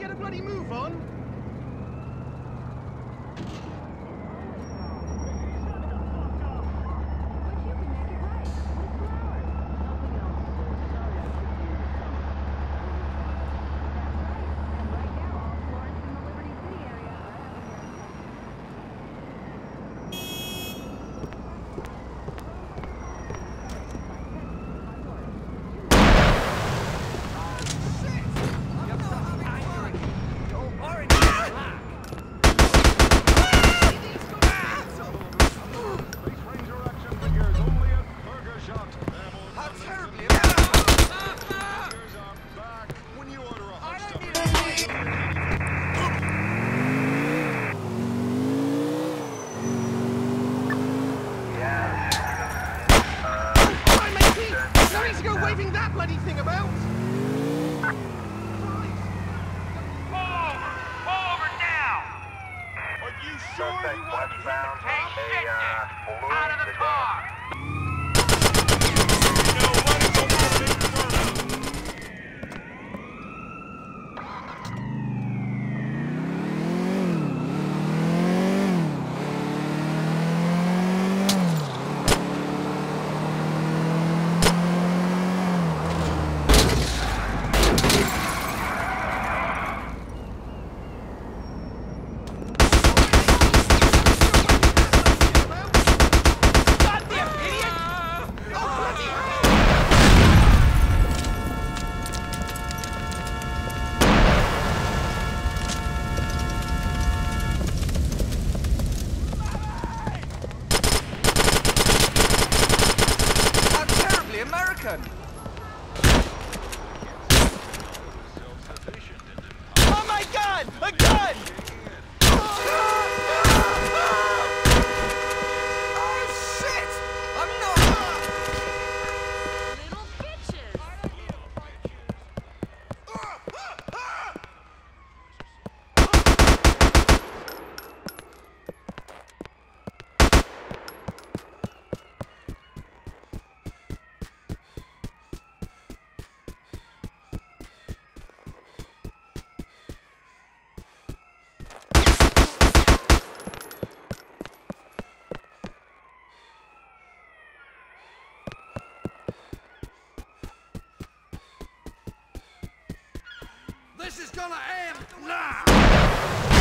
get a bloody move on? Waving that bloody thing about! Over now! Are you sure you want to be in the Hey, car? shit! Out of the car! American! Oh my god! A gun! Oh shit! I'm not... Little bitches! This is gonna end now!